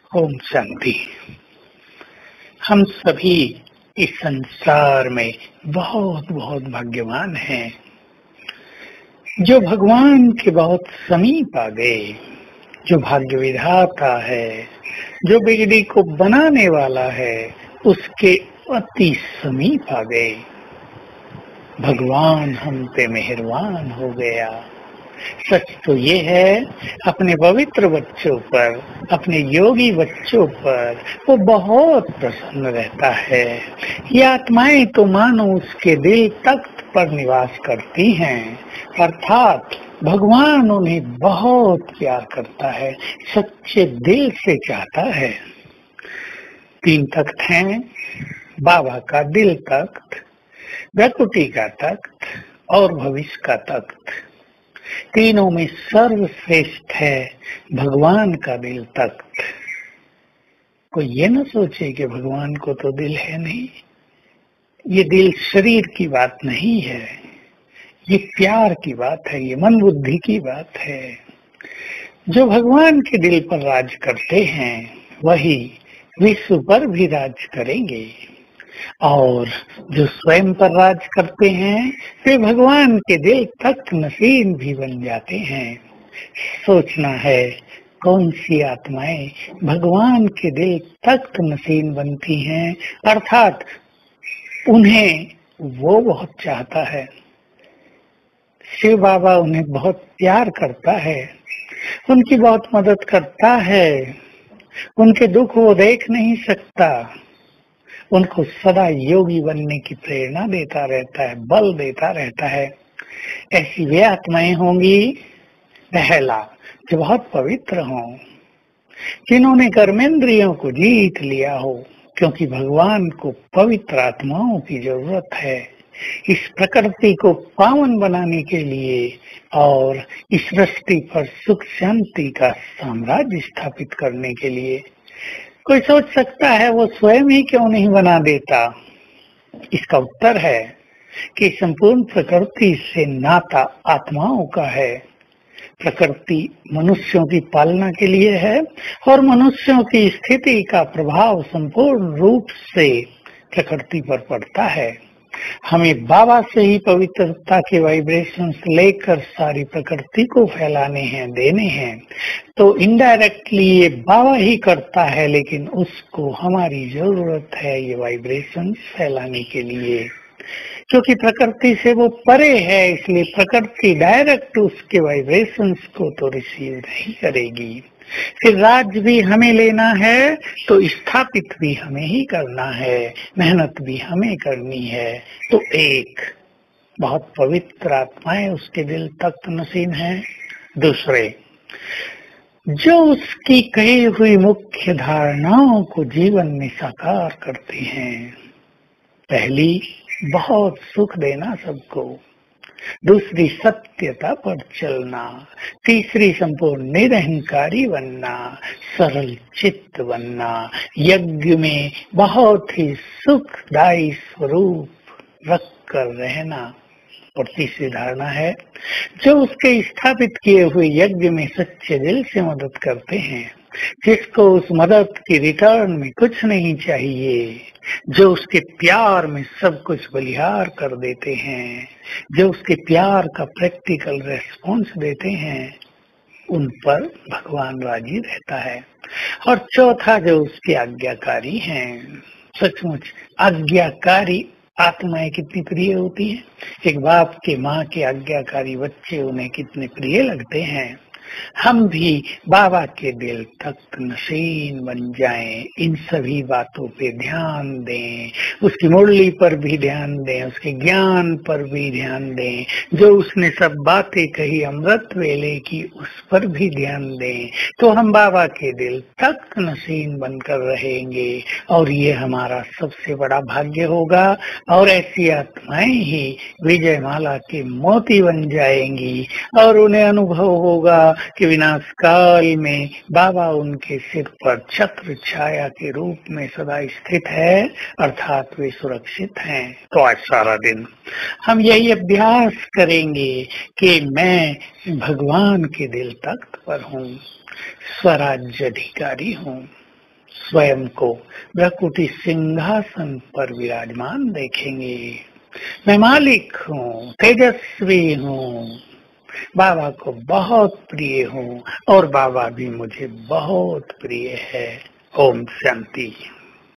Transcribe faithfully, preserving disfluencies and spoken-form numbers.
ओम शांति। हम सभी इस संसार में बहुत बहुत भाग्यवान हैं जो भगवान के बहुत समीप आ गए। जो भाग्य विधाता है, जो बिगड़ी को बनाने वाला है, उसके अति समीप आ गए। भगवान हम पे मेहरबान हो गया। सच तो ये है, अपने पवित्र बच्चों पर, अपने योगी बच्चों पर वो बहुत प्रसन्न रहता है। ये आत्माएं तो मानो उसके दिल तख्त पर निवास करती हैं, अर्थात भगवान उन्हें बहुत प्यार करता है, सच्चे दिल से चाहता है। तीन तख्त हैं, बाबा का दिल तख्त, व्याकुटी का तख्त और भविष्य का तख्त। तीनों में सर्वश्रेष्ठ है भगवान का दिल तख्त। कोई ये न सोचे कि भगवान को तो दिल है नहीं। ये दिल शरीर की बात नहीं है, ये प्यार की बात है, ये मन बुद्धि की बात है। जो भगवान के दिल पर राज करते हैं वही विश्व पर भी राज करेंगे, और जो स्वयं पर राज करते हैं वे भगवान के दिल तक नसीन भी बन जाते हैं। सोचना है कौन सी आत्माएं भगवान के दिल तक नसीन बनती हैं, अर्थात उन्हें वो बहुत चाहता है। शिव बाबा उन्हें बहुत प्यार करता है, उनकी बहुत मदद करता है। उनके दुख वो देख नहीं सकता, उनको सदा योगी बनने की प्रेरणा देता रहता है, बल देता रहता है। ऐसी वे आत्माएं होंगी, पहला, जो बहुत पवित्र हों, जिन्होंने कर्मेंद्रियों को जीत लिया हो, क्योंकि भगवान को पवित्र आत्माओं की जरूरत है इस प्रकृति को पावन बनाने के लिए और इस सृष्टि पर सुख शांति का साम्राज्य स्थापित करने के लिए। कोई सोच सकता है वो स्वयं ही क्यों नहीं बना देता। इसका उत्तर है कि संपूर्ण प्रकृति से नाता आत्माओं का है। प्रकृति मनुष्यों की पालना के लिए है और मनुष्यों की स्थिति का प्रभाव संपूर्ण रूप से प्रकृति पर पड़ता है। हमें बाबा से ही पवित्रता के वाइब्रेशंस लेकर सारी प्रकृति को फैलाने हैं, देने हैं। तो इनडायरेक्टली ये बाबा ही करता है, लेकिन उसको हमारी जरूरत है ये वाइब्रेशंस फैलाने के लिए, क्योंकि प्रकृति से वो परे है। इसलिए प्रकृति डायरेक्ट उसके वाइब्रेशंस को तो रिसीव नहीं करेगी। फिर राज भी हमें लेना है तो स्थापित भी हमें ही करना है, मेहनत भी हमें करनी है। तो एक बहुत पवित्र आत्माएं उसके दिल तक नसीन है। दूसरे, जो उसकी कही हुई मुख्य धारणाओं को जीवन में साकार करते हैं। पहली, बहुत सुख देना सबको। दूसरी, सत्यता पर चलना। तीसरी, संपूर्ण निरहंकारी बनना, सरल चित्त बनना, यज्ञ में बहुत ही सुखदायी स्वरूप रख कर रहना। और तीसरी धारणा है, जो उसके स्थापित किए हुए यज्ञ में सच्चे दिल से मदद करते हैं, जिसको उस मदद की रिटर्न में कुछ नहीं चाहिए, जो उसके प्यार में सब कुछ बलिहार कर देते हैं, जो उसके प्यार का प्रैक्टिकल रेस्पॉन्स देते हैं, उन पर भगवान राजी रहता है। और चौथा, जो उसके आज्ञाकारी हैं। सचमुच आज्ञाकारी आत्माएं कितनी प्रिय होती हैं। एक बाप के माँ के आज्ञाकारी बच्चे उन्हें कितने प्रिय लगते हैं। हम भी बाबा के दिल तक नशीन बन जाएं, इन सभी बातों पे ध्यान दें, उसकी मुरली पर भी ध्यान दें, उसके ज्ञान पर भी ध्यान दें, जो उसने सब बातें कही अमृत वेले की उस पर भी ध्यान दें। तो हम बाबा के दिल तक नशीन बनकर रहेंगे और ये हमारा सबसे बड़ा भाग्य होगा। और ऐसी आत्माएं ही विजय माला के मोती बन जाएंगी और उन्हें अनुभव होगा कि विनाश काल में बाबा उनके सिर पर छत्र छाया के रूप में सदा स्थित है, अर्थात वे सुरक्षित हैं। तो आज सारा दिन हम यही अभ्यास करेंगे कि मैं भगवान के दिल तख्त पर हूँ, स्वराज्य अधिकारी हूँ। स्वयं को ब्रह्मकुटी सिंहासन पर विराजमान देखेंगे। मैं मालिक हूँ, तेजस्वी हूँ, बाबा को बहुत प्रिय हूँ और बाबा भी मुझे बहुत प्रिय है। ओम शांति।